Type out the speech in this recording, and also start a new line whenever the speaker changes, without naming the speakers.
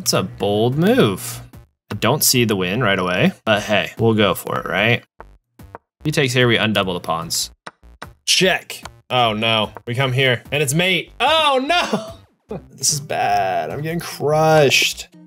That's a bold move. I don't see the win right away, but hey, we'll go for it, right? If he takes here, we undouble the pawns. Check. Oh no, we come here and it's mate. Oh no! This is bad. I'm getting crushed.